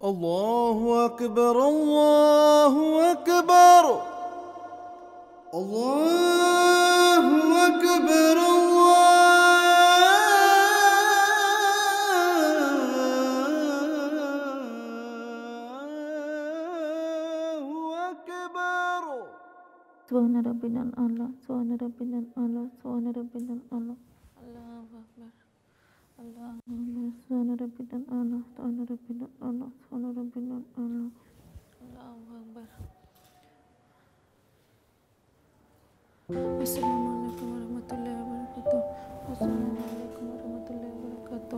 الله أكبر الله أكبر الله أكبر الله أكبر. سبحان ربنا الأعلى سبحان ربنا الأعلى سبحان ربنا الأعلى. الله أكبر الله سبحان ربنا الأعلى سبحان ربنا الأعلى سبحان ربنا الأعلى. الله أكبر. السلام عليكم ورحمة الله وبركاته. السلام عليكم ورحمة الله وبركاته.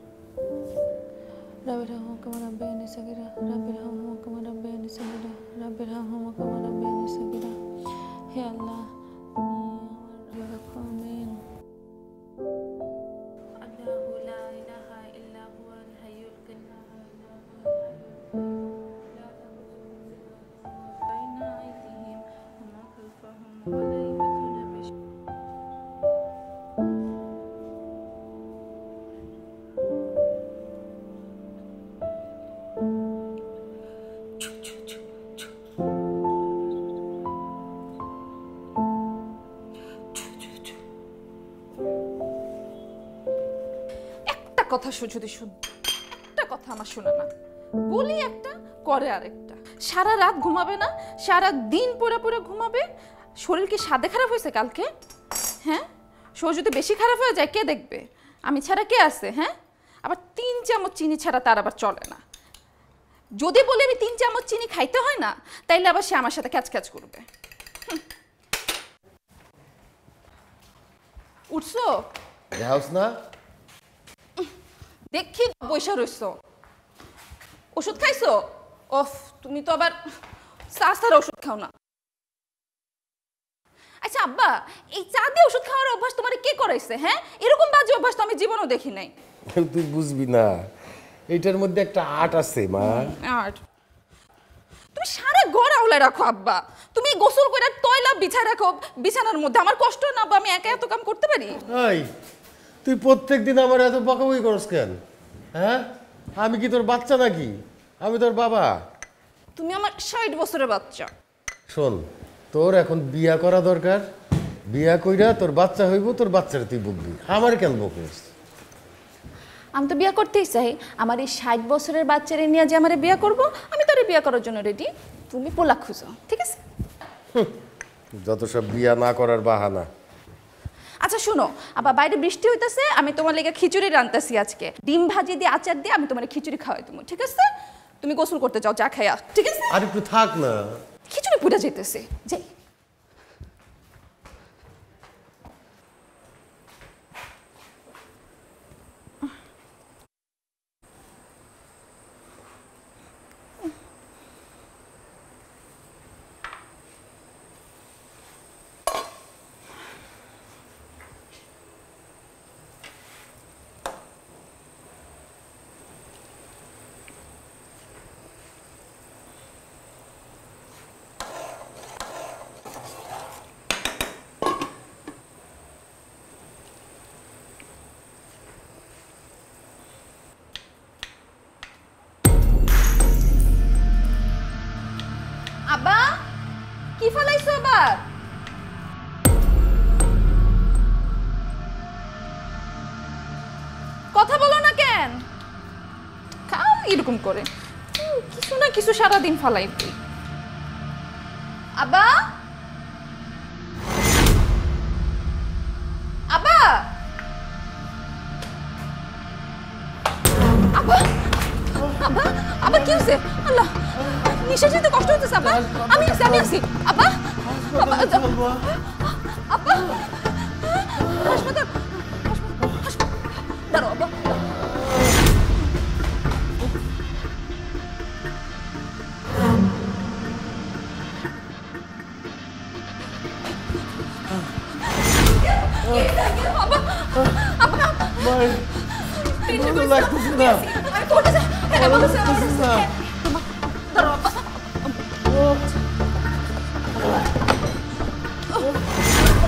رب ارحمهما كما ربياني صغيرا رب ارحمهما كما ربياني صغيرا رب ارحمهما كما ربياني صغيرا. হে আল্লাহ তুমি আমার রাখো আমিন. আল্লাহু লা ইলাহা ইল্লা হুয়াল হাইয়ুল কাইয়্যুম লা তাখুযুহু বাইনা আইদিহিম ওয়া মা খালফাহুম ওয়া লা ইয়াতুনা বিশ. কথা যদি শুন, একটা কথা আমার শোনে না, বলি একটা করে আরেকটা। সারা রাত ঘুমাবে না, সারা দিন পড়ে পড়ে ঘুমাবে। শরীর কি সাদে খারাপ হয়েছে কালকে? হ্যাঁ, শরীর যদি বেশি খারাপ হয়ে যায় কে দেখবে? আমি ছাড়া কে আছে? হ্যাঁ, আবার 3 চামচ চিনি ছাড়া তার আবার চলে না। যদি বলি আমি 3 চামচ চিনি খাইতে হয় না, তাইলে আবার সে আমার সাথে ক্যাচ ক্যাচ করবে। উঠছো না দেখি পয়সা রইছো, ওষুধ খাইছো? ওফ, তুমি তো আবার সারা ওষুধ খাও না। আচ্ছা আব্বা, এই চা দিয়ে ওষুধ খাওয়ার অভ্যাস তোমার কে করাইছে? হ্যাঁ, এরকম বাজে অভ্যাস তো আমি জীবনেও দেখি নাই। তুই বুঝবি না, এইটার মধ্যে একটা আর্ট আছে মা। আর্ট? তুমি সারা ঘর আওলায় রাখো আব্বা, তুমি গোসল করে তয়লা বিছায় রাখো বিছানার মধ্যে। আমার কষ্ট না আব্বা, আমি একা এত কাম করতে পারি? তুই প্রত্যেকদিন আমার এত বকাবকি করস কেন? হ্যাঁ, আমি কি তোর বাচ্চা নাকি? আমি তোর বাবা। তুমি আমার 60 বছরের বাচ্চা। শোন, তোর এখন বিয়া করা দরকার। বিয়া কইরা তোর বাচ্চা হইব, তোর বাচ্চারা তুই বকবি। আমার কেন বকিস? আমি তো বিয়া করতেই চাই। আমার এই 60 বছরের বাচ্চারে নিয়ে যে আমার বিয়া করব, আমি তোরে বিয়া করার জন্য রেডি। তুমি পোলা খুঁজো, ঠিক আছে? যত সব বিয়া না করার বাহানা। আচ্ছা শুনো আবার, বাইরে বৃষ্টি হইতেছে, আমি তোমার লেগে খিচুড়ি রান্তাছি আজকে। ডিম ভাজি দিয়ে আচার দিয়ে আমি তোমার খিচুড়ি খাওয়াই তুমি, ঠিক আছে? তুমি গোসল করতে যাও, চা খাইয়া, ঠিক আছে? আর একটু থাক না, খিচুড়ি পুড়ে যেতেছে, যাই। আব্বা, কি ফলাইছো আবার? কথা বলো না কেন? খাও এরকম করে, কিছু না কিছু সারাদিন ফালাই তুই। আব্বা, আব্বা, আব্বা, আব্বা, আব্বা কি হয়েছে? আল্লাহ, নিঃশ্বাস নিতে কষ্ট হচ্ছে আব্বা। আমি আছি আব্বা। আব্বা, আব্বা, হাসপাতাল, দাঁড়াও আব্বা।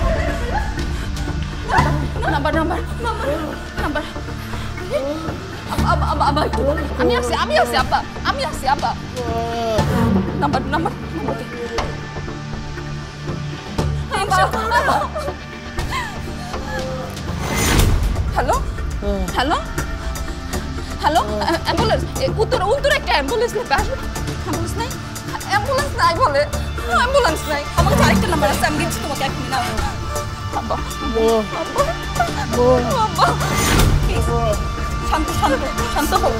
নাম্বার আব্বা একটু আমি আছি আব্বা নাম্বার হ্যালো অ্যাম্বুলেন্স উত্তর একটা অ্যাম্বুলেন্স নেবে আসবে অ্যাম্বুলেন্স নাই বলে অ্যাম্বুলেন্স নাই আমার আরেকটা নাম্বার আছে আমি দিচ্ছি তোমাকে 1 মিনিট আব্বা শান্ত হও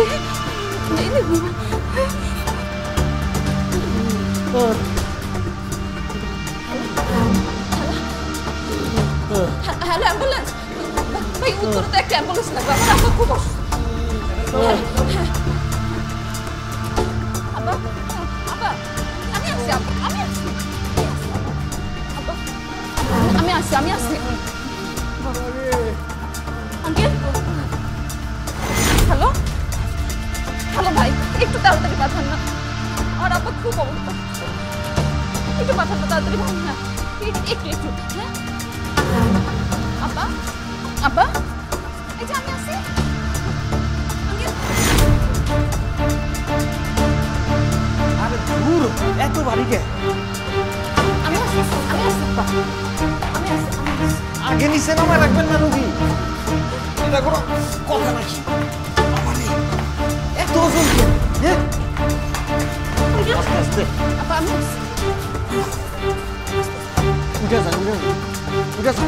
হ্যালো অ্যাম্বুলেন্স ভাই উত্তরে তো একটা অ্যাম্বুলেন্স লাগবে আমার আব্বা খুব অসুস্থ আব্বা আমি আসছি আঙ্কেল হ্যালো ভাই একটু তাড়াতাড়ি পাঠান না আমার আব্বা খুব অবস্থা একটু পাঠান না তাড়াতাড়ি পাঠান না একটু হ্যাঁ আব্বা এই যে আমি আসি আরে দূর এত বাড়ি কে আমি আসি আগে নিচে নামা রাখবেন না রোগী এটা কোনো কথা নাকি আমারে এত ওজন হ্যাঁ আস্তে আস্তে আব্বা আমি আসি উঠে যান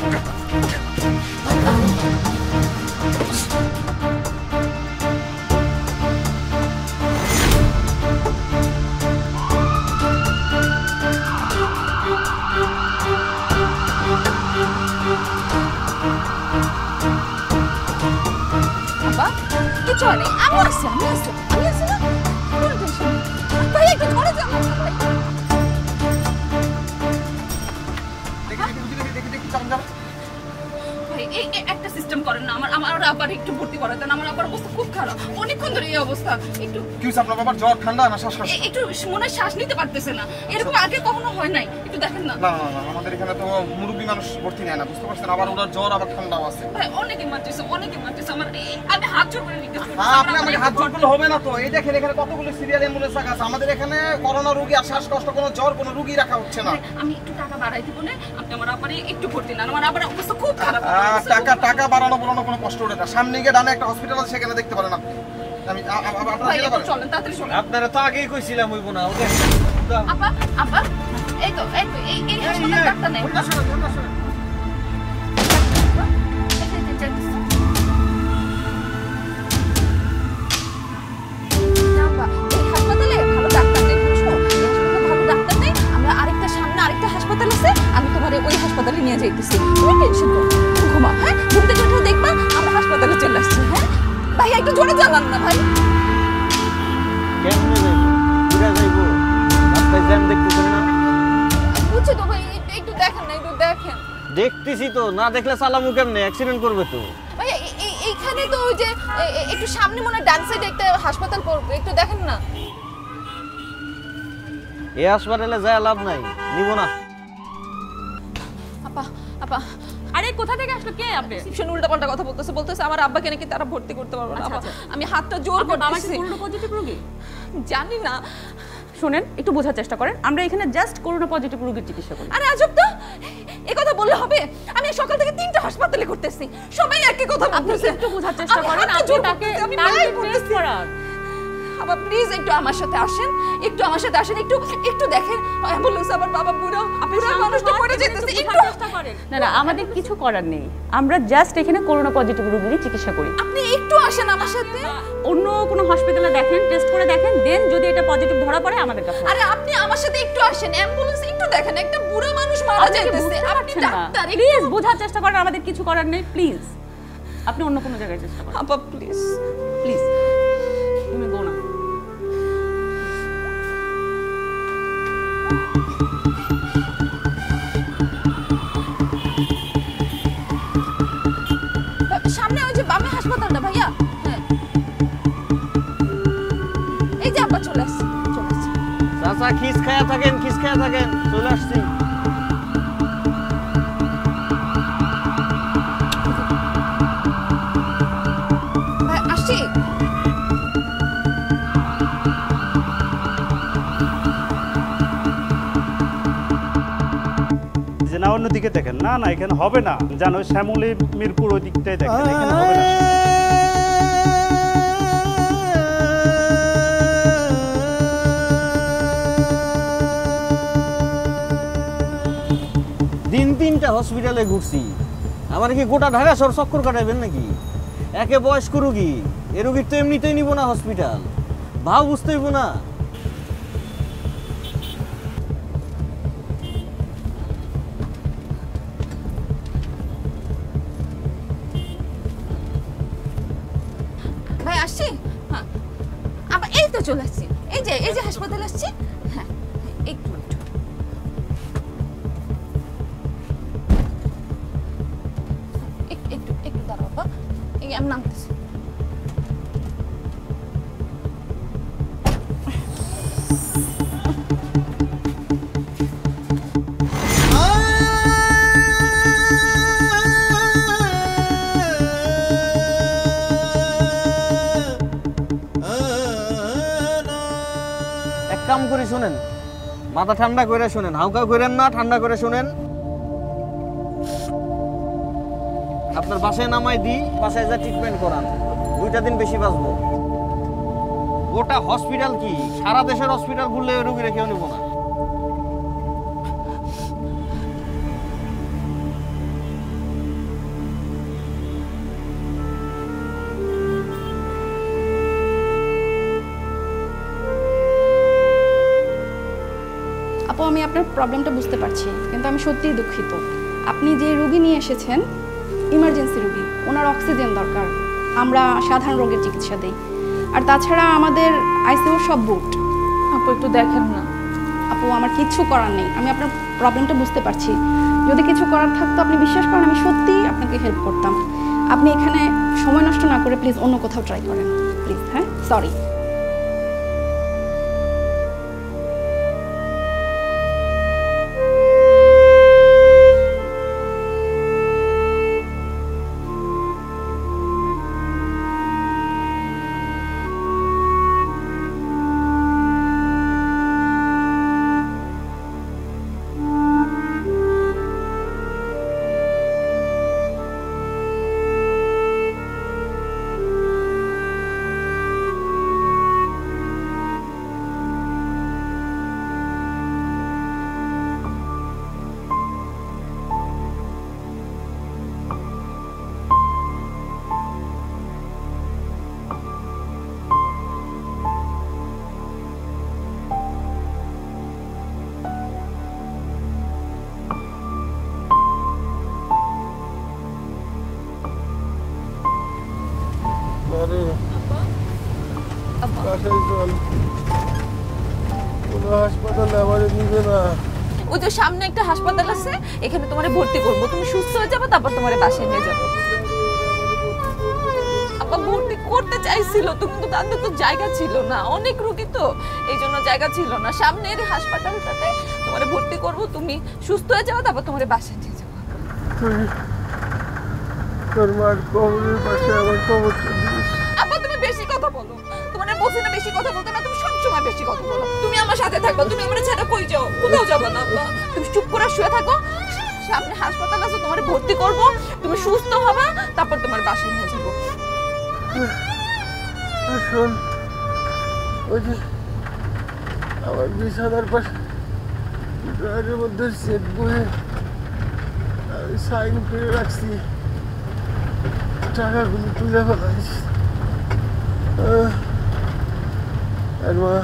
আব্বা কিছু হয় নাই আমি আসি না কোনো টেনশন ভাই একটু ধরে যান ভাই এই একটা সিস্টেম করেন না আমার আবার একটু ভর্তি করা দেন আমার আবার অবস্থা খুব খারাপ অনেকক্ষণ ধরে এই অবস্থা একটু কি হইছে আপনার বাবার জ্বর ঠান্ডা না শ্বাসকষ্ট একটু মনে শ্বাস নিতে পারতেছে না এরকম আগে কখনো হয় নাই একটু দেখেন না না আমাদের এখানে তো মুরব্বী মানুষ ভর্তি নেয় না বুঝতে পারছেন আবার ওনার জ্বর আবার ঠান্ডাও আছে ভাই অনেকে মারতেছে আমার আমি হাত জোড় করে নিতে আপনি আমাকে হাত জোড় করলে হবে না তো এই দেখেন এখানে কতগুলো সিরিয়াল অ্যাম্বুলেন্স আছে আমাদের এখানে করোনা রোগী আর শ্বাসকষ্ট কোনো জ্বর কোনো রোগী রাখা হচ্ছে না আমি একটু টাকা বাড়াই দিব না আপনি আমার আবার একটু ভর্তি না আমার আবার অবস্থা খুব খারাপ টাকা বাড়ানো কোনো কষ্ট ওঠে না সামনে গিয়ে ডানে একটা হসপিটাল আছে সেখানে দেখতে পারেন আমি ভাই একটু চলেন তাড়াতাড়ি চলেন আপনারা তো আগেই কইছিলাম হইব না ওকে আপা এই হাসপাতাল ডাক্তার নেই হাসপাতালে ভালো ডাক্তার নেই বুঝছো ভালো ডাক্তার নেই আমরা সামনে আরেকটা হাসপাতাল আছে আমি তোমার ওই হাসপাতালে নিয়ে যাইতেছি তুমি টেনশন করো ঘুমা হ্যাঁ ঘুম থেকে উঠে দেখবা আমরা হাসপাতালে চলে আসছি হ্যাঁ ভাই একটু জোরে চালান না ভাই কেমনে যাইবো রাস্তায় জ্যাম দেখতেছেন না বুঝছি তো ভাই একটু দেখেন দেখতেছি তো না দেখলে চালামু কেমনে অ্যাক্সিডেন্ট করবে তো ভাই এইখানে তো ওই যে একটু সামনে মনে ডান সাইডে একটা হাসপাতাল পড়বে একটু দেখেন না এই হাসপাতালে যায় লাভ নাই নিব না আপা আরে কোথা থেকে আসলো কে আপনি রিসেপশন উল্টাপাল্টা কথা বলতেছে আমার আব্বাকে নাকি তারা ভর্তি করতে পারবে না আমি হাতটা জোর করতেছি করোনা পজিটিভ রোগী জানি না শুনেন একটু বোঝার চেষ্টা করেন আমরা এখানে জাস্ট করোনা পজিটিভ রোগীর চিকিৎসা করি আরে আজব তো এই কথা বললে হবে আমি সকাল থেকে 3টা হাসপাতালে করতেছি সবাই একই কথা বলতেছে একটু বোঝার চেষ্টা করেন আপনি তাকে টেস্ট করান আবার প্লিজ একটু আমার সাথে আসেন একটু দেখেন অ্যাম্বুলেন্স আবার বাবা বুড়ো মানুষটা পড়ে যেতেছে একটু চেষ্টা করেন না আমাদের কিছু করার নেই আমরা জাস্ট এখানে করোনা পজিটিভ রোগীর চিকিৎসা করি আপনি একটু আসেন আমার সাথে অন্য কোনো হসপিটালে দেখেন টেস্ট করে দেখেন দেন যদি এটা পজিটিভ ধরা পড়ে আমাদের কাছে আরে আপনি আমার সাথে একটু আসেন অ্যাম্বুলেন্স একটু দেখেন একটা বুড়ো মানুষ মারা যাইতেছে আপনি ডাক্তার প্লিজ বোঝার চেষ্টা করেন আমাদের কিছু করার নেই প্লিজ আপনি অন্য কোনো জায়গায় চেষ্টা করেন আপা প্লিজ তুমি গো না সামনে ওই যে বামে হাসপাতালটা ভাইয়া হ্যাঁ এই যে আপা চলে আসছি চাচা খিস খায়া থাকেন চলে আসছি ভাই আসেন আসছি। যে না অন্যদিকে দেখেন, না না এখানে হবে না, জানো শ্যামলী মিরপুর ওই দিকটাই দেখেন, এখানে হবে না। দিন 3টা হসপিটালে ঘুরছি, আমার কি গোটা ঢাকা শহর চক্কর কাটাইবেন নাকি? একে বয়স্ক রুগী, এ রুগীর তো এমনিতেই নিব না হসপিটাল, ভাব বুঝতে হইব না। ভাই আসছি। হ্যাঁ আবার এই তো চলে আসছি, এই যে হাসপাতালে আসছি। হ্যাঁ একটু একটু একটু একটু দাঁড়াও বাবা, এই আমি নামতেছি। এক কাম করে শুনেন, মাথা ঠান্ডা করে শুনেন, হাউকা করেন না, ঠান্ডা করে শুনেন। আপনার বাসায় নামাই দিই, বাসায় যা ট্রিটমেন্ট করান, 2টা দিন বেশি বাঁচবো। গোটা হসপিটাল কি সারা দেশের হসপিটাল ঘুরলে রুগী রেখেও নেব না। আপু আমি আপনার প্রবলেমটা বুঝতে পারছি, কিন্তু আমি সত্যিই দুঃখিত। আপনি যে রোগী নিয়ে এসেছেন ইমার্জেন্সি রোগী, ওনার অক্সিজেন দরকার, আমরা সাধারণ রোগের চিকিৎসা দিই। আর তাছাড়া আমাদের আইসিইউ সব বুকড। আপু একটু দেখেন না। আপু আমার কিচ্ছু করার নেই, আমি আপনার প্রবলেমটা বুঝতে পারছি। যদি কিছু করার থাকতো আপনি বিশ্বাস করেন আমি সত্যিই আপনাকে হেল্প করতাম। আপনি এখানে সময় নষ্ট না করে প্লিজ অন্য কোথাও ট্রাই করেন প্লিজ। হ্যাঁ সরি। আরে বাসায় চল, কোনো হাসপাতালে আমার নিবে না। ওই যে সামনে একটা হাসপাতাল আছে, এখানে তোমারে ভর্তি করব, তুমি সুস্থ হয়ে যাবে, তারপর তোমারে বাসায় নিয়ে যাবো। আপা ভর্তি করতে চাইছিল তো, কিন্তু তাদের তো জায়গা ছিল না, অনেক রোগী তো, এই জন্য জায়গা ছিল না। সামনের হাসপাতালটাতে তোমারে ভর্তি করব, তুমি সুস্থ হয়ে যাবে, তারপর তোমারে বাসায় নিয়ে যাবো। তোর মার কবরের পাশে আমার কবরটা দিস। আপা তুমি বেশি কথা বলো, তোমার বলছি না বেশি কথা বলতে না, তুমি সবসময় বেশি কথা বলো। তুমি আমার সাথে থাকো, তুমি আমার ছেড়ে কই যাও? কোথাও যাবে না আপা, তুমি চুপ করে শুয়ে থাকো। সামনে হাসপাতাল আছে, তোমার ভর্তি করব, তুমি সুস্থ হবে, তারপর তোমার বাসায় নিয়ে যাবো। শোন, ওই যে আমার বিছানার পাশে ড্রয়ারের মধ্যে সেট বয়ে আমি সাইন করে রাখছি, টাকাগুলো তুলে ফেলাইস। আর মা,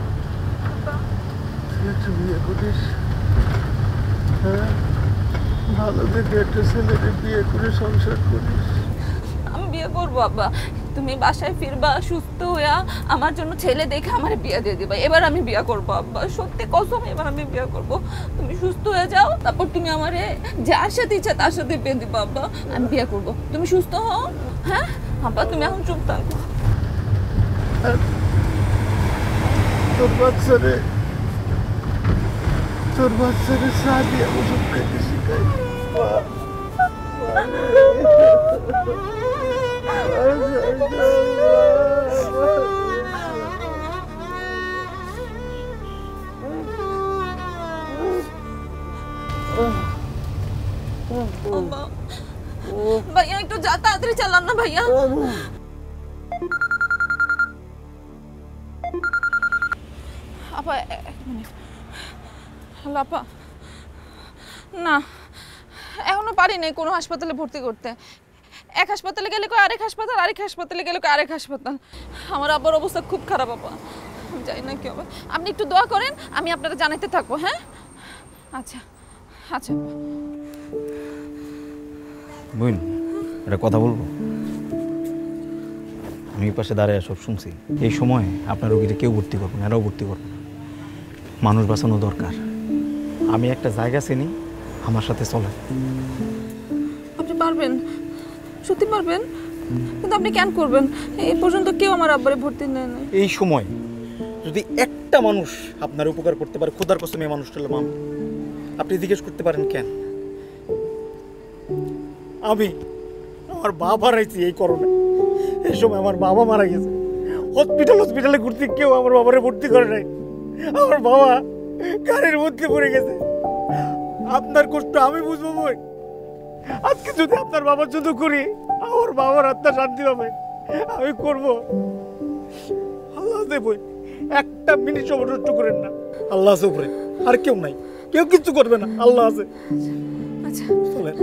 তুই একটু বিয়ে করিস, হ্যাঁ? ভালো দেখে একটা ছেলেকে বিয়ে করে সংসার করিস। আমি বিয়ে করবো আব্বা, তুমি বাসায় ফিরবা সুস্থ হইয়া, আমার জন্য ছেলে দেখে আমার বিয়ে দিয়ে দিবা। এবার আমি বিয়ে করবো আব্বা, সত্যি কসম, এবার আমি বিয়ে করব। তুমি সুস্থ হয়ে যাও, তারপর তুমি আমারে যার সাথে ইচ্ছা তার সাথে বিয়ে দিবা আব্বা, আমি বিয়ে করব। তুমি সুস্থ হও, হ্যাঁ আব্বা, তুমি এখন চুপ থাকো। তোর বাচ্চারে চা দিয়ে ওষুধ খাইতে শিখাই। ভাইয়া একটু যা তাড়াতাড়ি চালান না ভাইয়া। আপা এক মিনিট। হ্যালো আপা, না এখনো পারি নাই কোনো হাসপাতালে ভর্তি করতে। এক হাসপাতালে গেলে কয় আরেক হাসপাতাল, আরেক হাসপাতালে গেলে কয় আরেক হাসপাতাল। আমার আব্বার অবস্থা খুব খারাপ আপা, আমি জানি না কি হবে। আপনি একটু দোয়া করেন, আমি আপনারা জানাতে থাকবো। হ্যাঁ আচ্ছা আচ্ছা। বোন একটা কথা বলবো, আমি পাশে দাঁড়িয়ে সব শুনছি। এই সময় আপনার রোগীটা কেউ ভর্তি করবো না, এরাও ভর্তি করবো না। মানুষ বাঁচানো দরকার। আমি একটা জায়গা চিনি, আমার সাথে চলে। আপনি পারবেন, সত্যি পারবেন? কিন্তু আপনি কেন করবেন? এই পর্যন্ত কেউ আমার আব্বারে ভর্তি নেয় না। এই সময় যদি একটা মানুষ আপনার উপকার করতে পারে, খোদার কসম এই মানুষটার নাম আপনি জিজ্ঞেস করতে পারেন কেন? আমি আমার বাবা হারাইছি এই করোনা। এই সময় আমার বাবা মারা গেছে, হসপিটালে ঘুরতে কেউ আমার বাবারে ভর্তি করে নাই। আমার বাবা গাড়ির মধ্যে পড়ে গেছে। আপনার কষ্ট আমি বুঝবো বই। আজকে যদি আপনার বাবার জন্য করি, আমার বাবার আত্মা শান্তি পাবে, আমি করবো। আল্লাহ বই, একটা মিনিট সময় নষ্ট করেন না। আল্লাহ আছে উপরে, আর কেউ নাই, কেউ কিচ্ছু করবে না, আল্লাহ আছে। আচ্ছা চলেন।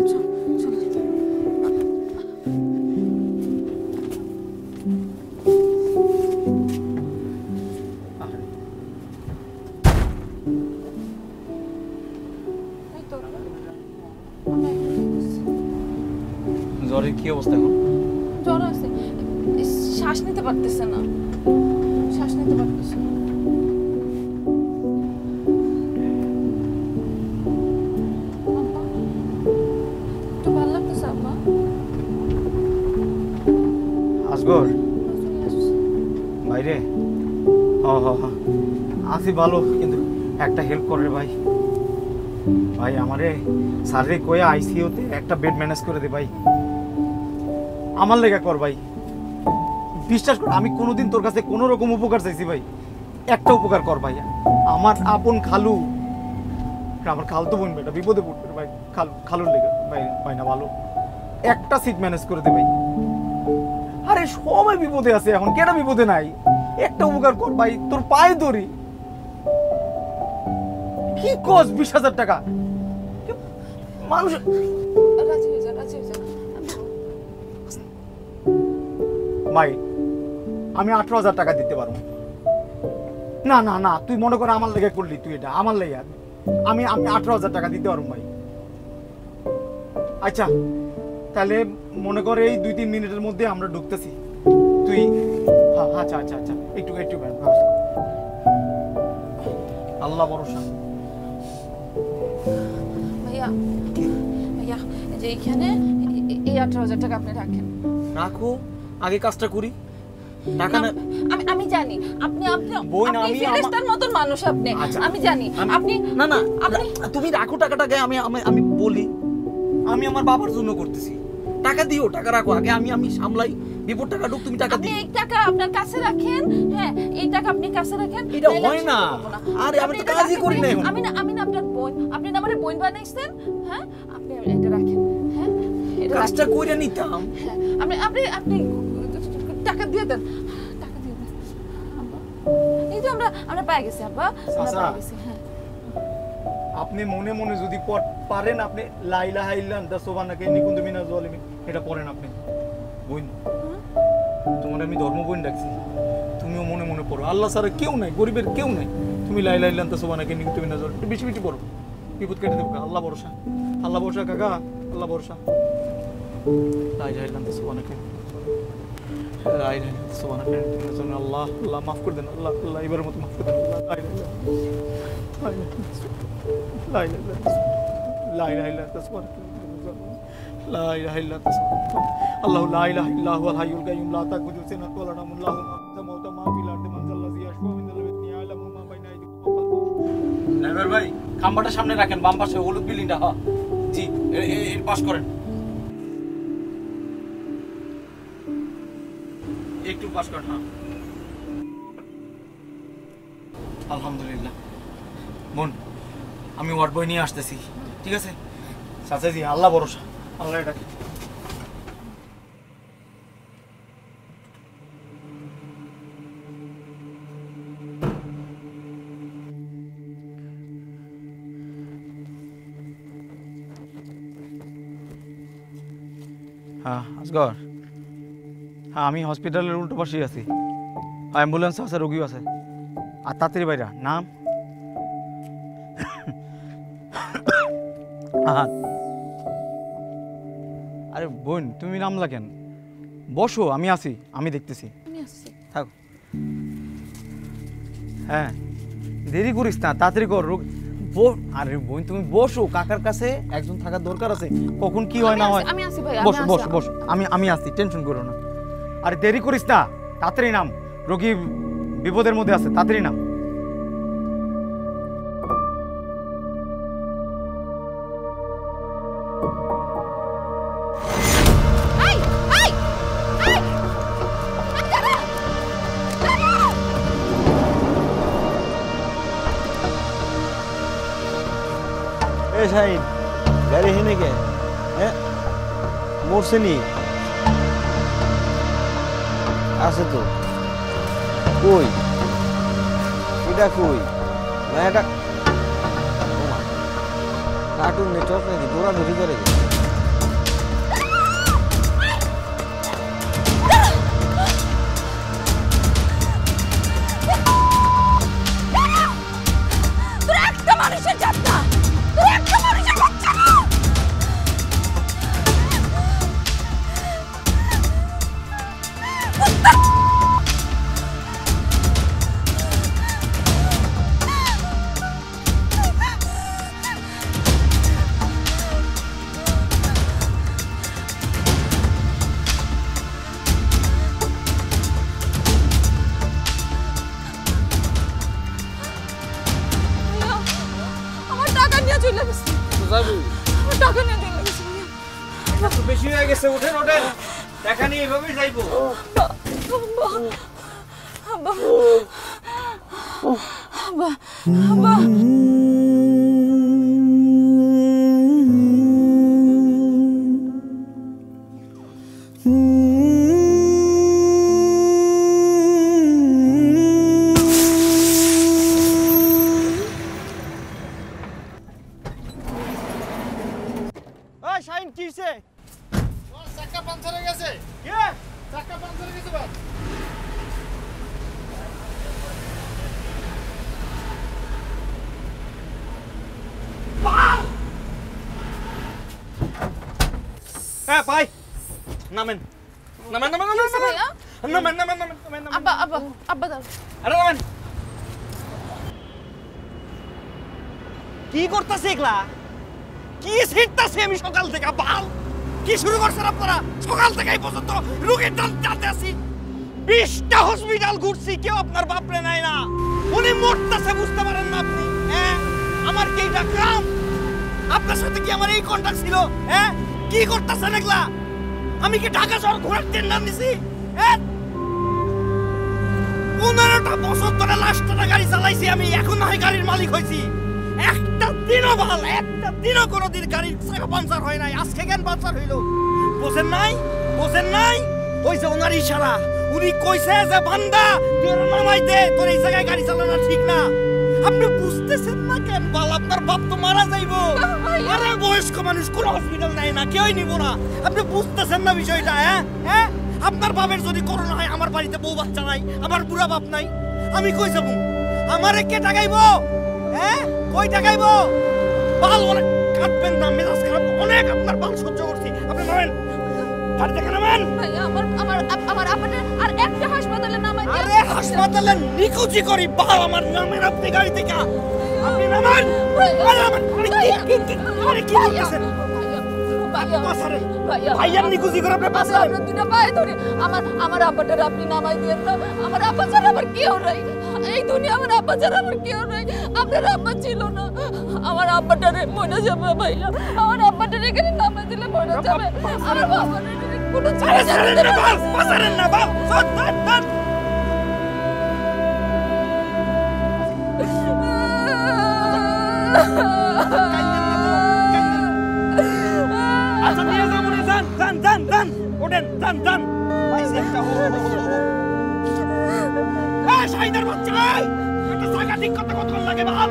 জ্বরের কি অবস্থা এখন? জ্বর আছে, শ্বাস নিতে পারতেছে না, শ্বাস নিতে পারতেছে না। একটু ভালো লাগতেছে আব্বা? আসগর বাইরে আসি ভালো, কিন্তু একটা হেল্প করে ভাই। ভাই আমারে স্যারে কয়ে আইসিইউতে একটা বেড ম্যানেজ করে দে ভাই, আমার লেগা কর ভাই। বিশ্বাস কর, আমি কোনোদিন তোর কাছে কোনো রকম উপকার চাইছি ভাই, একটা উপকার কর ভাই। আমার আপন খালু, আমার খাল তো বোন বেটা বিপদে পড়বে ভাই, খালুর লেগে ভাই। ভাই না ভালো, একটা সিট ম্যানেজ করে দে ভাই। আরে সবাই বিপদে আছে এখন, কেন বিপদে নাই? একটা উপকার কর ভাই, তোর পায়ে ধরি। কি কস 20,000 টাকা মানুষ? রাজি হয়ে যা, রাজি হয়ে যা ভাই, আমি 18,000 টাকা দিতে পারবো। না না না, তুই মনে কর আমার লেগে করলি, তুই এটা আমার লেগে। আমি 18,000 টাকা দিতে পারবো ভাই। আচ্ছা তাহলে মনে কর এই 2-3 মিনিটের মধ্যে আমরা ঢুকতেছি, তুই আচ্ছা আচ্ছা আচ্ছা একটু ব্যবস্থা। আল্লাহ ভরসা। ভাইয়া ভাইয়া, যে এইখানে এই 18,000 টাকা আপনি রাখেন। রাখো, আগে কাজটা করি। টাকা না, আমি জানি আপনি বোন, আপনি ফেরেশতার মতন মানুষ আপনি। আমি জানি আপনি না না তুমি রাখো টাকাটাকে। আমি বলি, আমি আমার বাবার জন্য করতেছি। টাকা দিও, টাকা রাখো আগে, আমি সামলাই। বিপদ টাকা ঢুক, তুমি টাকা দিও। এই টাকা আপনার কাছে রাখেন। হ্যাঁ, এই টাকা আপনি কাছে রাখেন। এটা হয় না। আরে আমি তো কাজই করি না এখন। আমি না আপনার বোন, আপনি না আমারে বোন বানাইছেন। হ্যাঁ, আপনি এটা রাখেন। হ্যাঁ, এটা কাজটা কইরা নিতাম। হ্যাঁ, আপনি টাকা দিয়ে দেন, টাকা দিয়ে দেন। এই তো আমরা পেয়ে গেছি আব্বা, আমরা পেয়ে গেছি। হ্যাঁ, আপনি মনে মনে যদি পারেন, আপনি লা ইলাহা ইল্লাল্লাহ সুবহানাকা ইন্নী কুনতু মিনাজ জালিমিন এটা পড়েন আপনি। বোন, তোমার আমি ধর্ম বোন ডাকছি, তুমিও মনে মনে পড়ো। আল্লাহ ছাড়া কেউ নাই, গরিবের কেউ নাই। তুমি লা ইলাহা ইল্লাল্লাহ সুবহানাকা ইন্নী কুনতু মিনাজ জালিমিন বেশি বেশি পড়ো, বিপদ কেটে দেবো। আল্লাহ ভরসা, আল্লাহ ভরসা কাকা, আল্লাহ ভরসা। লা ইলাহা ইল্লাল্লাহ সুবহানাকা লা ইলাহা ইল্লাল্লাহ সুবহানাকা ইন্নী কুনতু মিনাজ জালিমিন। আল্লাহ আল্লাহ মাফ করে দেন, আল্লাহ আল্লাহ এবারের মতো মাফ করে দেন। আল্লাহ লা ইলাহা لا إله إلا أنت سبحانك لا إله إلا أنت الله لا إله إلا هو الحي القيوم لا تأخذه سنة ولا نوم له ما في السماوات وما في الأرض من ذا الذي يشفع عنده إلا بإذنه يعلم ما بين أيديهم وما خلفهم। ড্রাইভার ভাই, খাম্বাটা সামনে রাখেন, বাম পাশে হলুদ বিল্ডিংটা। হ্যাঁ জি, এর পাশ করেন। টেক 2 পাস কর। হ্যাঁ আলহামদুলিল্লাহ। বোন আমি ওয়ার্ড বয় নিয়ে আসতেছি, ঠিক আছে? চাচাজি আল্লাহ ভরসা, আল্লাহ ডাকি। হ্যাঁ আসগর, হ্যাঁ আমি হসপিটালের উল্টো পাশেই আছি। অ্যাম্বুলেন্স আছে, রোগীও আছে। আর তাড়াতাড়ি বাইরা। নাম? আরে বোন তুমি নামলা কেন? বসো, আমি আছি, আমি দেখতেছি। থাক। হ্যাঁ দেরি করিস না, তাড়াতাড়ি কর। আরে বোন তুমি বসো, কাকার কাছে একজন থাকার দরকার আছে, কখন কি হয় না হয়। আমি আসি ভাই, বসো বসো বসো, আমি আসছি, টেনশন করো না। আরে দেরি করিস না, তাড়াতাড়ি নাম, রোগী বিপদের মধ্যে আছে, তাড়াতাড়ি নাম। শাহিন গাড়ি হেনে কে? হ্যাঁ মরছে নি? আছে তো। কই এটা কই? না এটা কার্টুন নেটওয়ার্ক নাকি দৌড়াদৌড়ি করে? বেশি হয়ে গেছে, উঠেন উঠেন, দেখা নিয়ে এভাবেই যাইবো। শাহিন কি হইছে? চাকা পাঞ্চার হয়ে গেছে। কে? চাকা পাঞ্চার হয়ে গেছে ভাই। হ্যাঁ ভাই নামেন নামেন নামেন নামেন ভাইয়া নামেন নামেন নামেন নামেন। আব্বা আব্বা আব্বা দাও। আরে নামেন। কি করতেছে এগুলা? কি ছিটতাছে আমি সকাল থেকে? বাল কি শুরু করছেন আপনারা? সকাল থেকে এই পর্যন্ত রোগীর টানতে আছি, 20টা হসপিটাল ঘুরছি, কেউ আপনার বাপরে নাই না। উনি মরতেছে, বুঝতে পারেন না আপনি? হ্যাঁ আমার কি এটা কাম? আপনার সাথে কি আমার এই কন্টাক্ট ছিল? হ্যাঁ কি করতেছেন এগুলা? আমি কি ঢাকা শহর ঘোরার টেন্ডার নিছি? 15টা বছর ধরে লাস্টটা গাড়ি চালাইছি আমি, এখন না গাড়ির মালিক হয়েছি। একটা দিনও ভালো, একটা দিনও কোনোদিন গাড়ির চাকা পাঞ্চার হয় নাই। আজকে কেন পাঞ্চার হইল? বোঝেন নাই? বোঝেন নাই? ওই যে ওনার ইশারা, উনি কইছে যে বান্দা তোর নামাই দে, তোর এই জায়গায় গাড়ি চালানো ঠিক না। আপনি বুঝতেছেন না কেন? বাল আপনার বাপ তো মারা যাইবো। আরে বয়স্ক মানুষ কোন হসপিটাল নাই না, কেউই নিব না। আপনি বুঝতেছেন না বিষয়টা? হ্যাঁ হ্যাঁ আপনার বাপের যদি করোনা হয়, আমার বাড়িতে বউ বাচ্চা নাই, আমার বুড়া বাপ নাই, আমি কই যাবো? আমারে কে টাকাইবো? হ্যাঁ কই টাকাইবো? বাল অনেক কাটবেন না, মেজাজ খারাপ অনেক, আপনার বাল সহ্য করছি। আপনি নামেন, গাড়ি থেকে নামেন। ভাইয়া আমার আমার আমার আপনার আর একটা হাসপাতালে নামাই দিন। আরে হাসপাতালে নিকুচি করি বাল, আমার নামেন আপনি গাড়ি থেকে। আপনি নামেন। আরে আমার আরে কি করতেছেন? ভাইয়া নিকুচি করে আপনি পাশে আপনার দুটো পায়ে ধরে আমার আব্বাটার আপনি নামাই দিন না। আমার আব্বা ছাড়া আমার কেউ নাই এই দুনিয়া, আমার আব্বা ছাড়া আমার কেউ নাই। আপনার আব্বা ছিল না, আমার আব্বাটারে মরে যাবে ভাইয়া, আমার আব্বাটারে এখানে নামাই দিলে মরে যাবে। আমার বাবাটারে কোনো ছাড়া ছাড়েন না বাল, ছাড়েন না বাল, ধর। আচ্ছা নিয়ে যাবো না, যান ওঠেন, যান পাইছি একটা। শাহিদার বাচ্চা, একটা জায়গা ঠিক করতে কতক্ষণ লাগে বাল?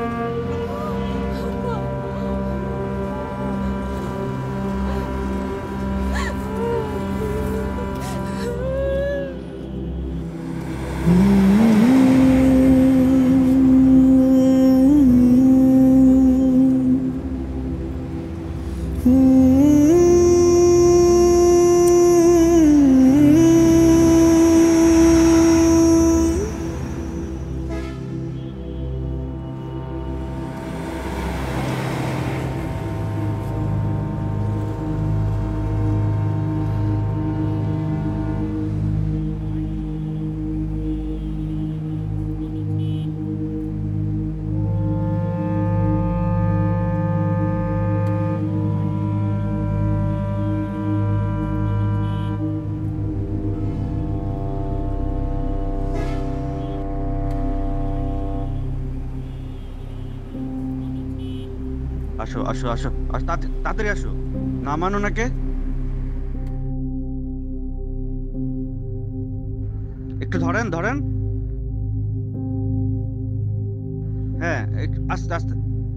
আসো আসো আসো, তাড়াতাড়ি আসো। নামানো নাকে, একটু ধরেন। হ্যাঁ আস্তে আস্তে।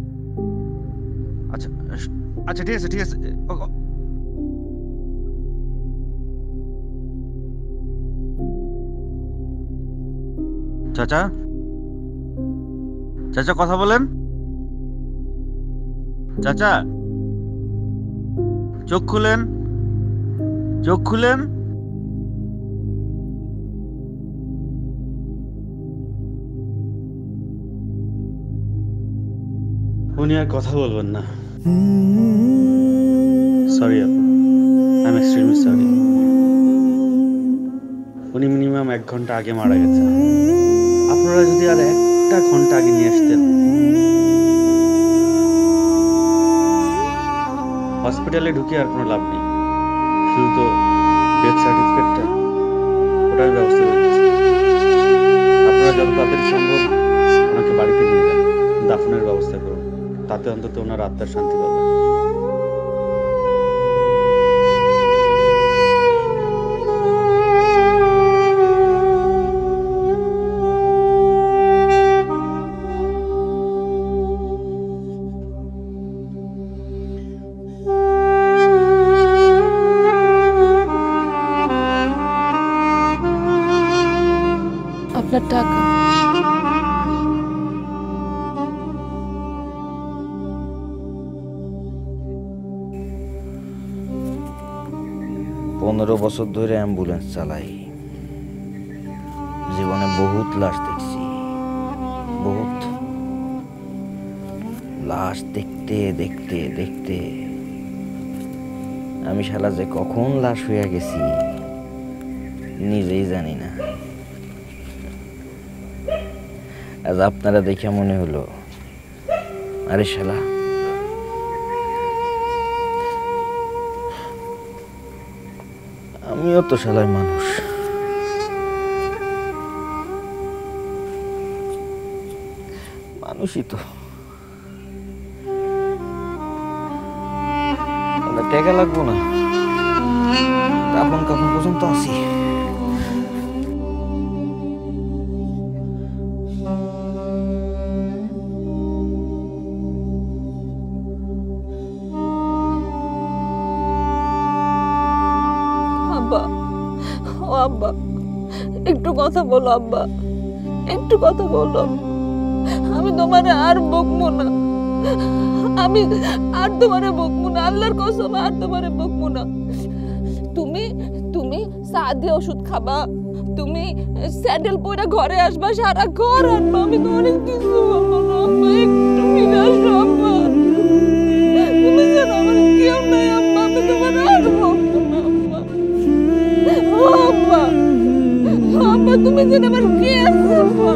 আচ্ছা আচ্ছা, ঠিক আছে। চাচা কথা বলেন। চাচা চোখ খুলেন। উনি আর কথা বলবেন না। সরি আপু, আই এম এক্সট্রিমলি সরি। উনি মিনিমাম 1 ঘন্টা আগে মারা গেছে। আপনারা যদি আর 1 ঘন্টা আগে নিয়ে আসতেন। হসপিটালে ঢুকে আর কোনো লাভ নেই, শুধু তো ডেথ সার্টিফিকেটটা, ওটার ব্যবস্থা করে দিচ্ছি। আপনারা যত তাড়াতাড়ি সম্ভব ওনাকে বাড়িতে নিয়ে যান, দাফনের ব্যবস্থা করুন, তাতে অন্তত ওনার আত্মার শান্তি পাবে। আপনার টাকা। পনেরো বছর ধরে অ্যাম্বুলেন্স চালাই, জীবনে বহুত লাশ দেখছি, বহুত লাশ দেখতে দেখতে দেখতে আমি শালা যে কখন লাশ হয়ে গেছি নিজেই জানি না। আজ আপনারা দেখে মনে হলো আরে শালা আমিও তো শালার মানুষ। মানুষই তো, টেকা লাগবো না, কাপন পর্যন্ত আছি। আব্বা একটু কথা বলো, আব্বা একটু কথা বলো। আমি তোমারে আর বকবো না, আমি আর তোমারে বকবো না, আল্লাহর কসম আর তোমারে বকবো না। তুমি সাদিয়া ওষুধ খাবা, তুমি স্যান্ডেল পরে ঘরে আসবা, সারা ঘর আনবা, আমি তো অনেক কিছু বলবো না। আব্বা একটু ফিরে আসো, আব্বা তুমি যেন আমার কেউ নাই, আব্বা আমি তোমার আর বকবো না। আব্বা আব্বা তুমি যেন আমার কে আছো,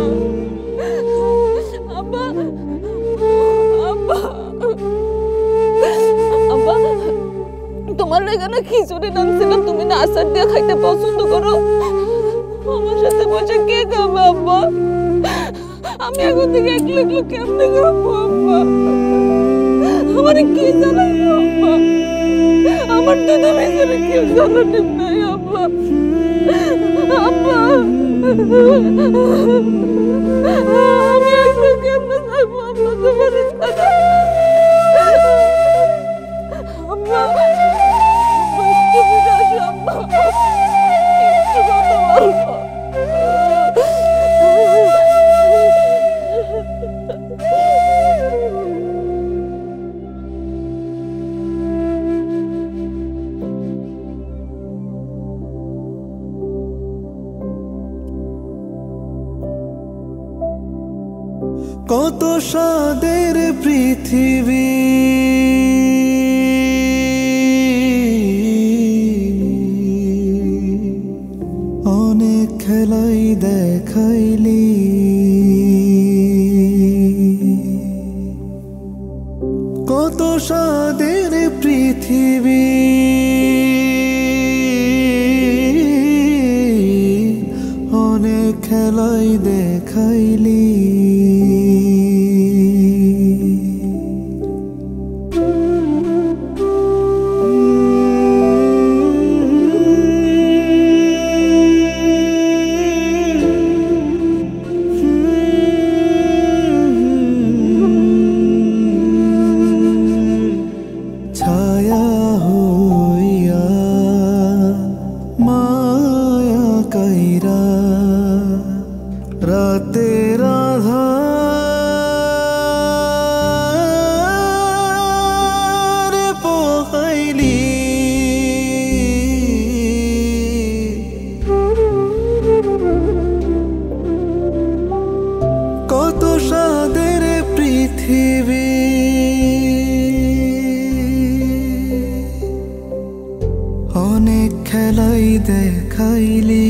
আব্বা আব্বা আব্বা আব্বা তোমার আমার লেগে না খিচুড়ি রাঁধছিলাম, তুমি না আচার দিয়ে খাইতে পছন্দ করো। আমার সাথে বসে কে খাবে আব্বা? আমি এখন থেকে একলা একলা কেমনে খাবো আব্বা? আমার কি জানাবো আব্বা? আমার তো ভিতরে কেউ জানাতে নাই আব্বা। আব্বা আমি একলা কেমনে থাকবো আব্বা তোমার ছাড়া? আব্বা তুমি আসো আব্বা, একটু কথা বলবো। কত স্বাদের পৃথিবী, অনেক খেলাই দেখাইলি, কত স্বাদের পৃথিবী, অনেক খেলাই দেখাইলি। ছায়া হইয়া মায়া কাইরা রাতের আঁধার পোহাইলি, কত স্বাদের পৃথিবী, অনেক খেলাই দেখাইলি।